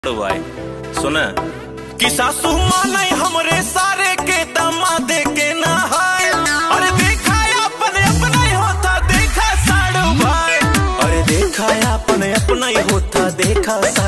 भाई सुन कि सासू माने हमरे सारे के दामादे के ना है। अरे देखा अपने अपना ही होता देखा साड़ू भाई। अरे देखा अपने अपना ही होता देखा।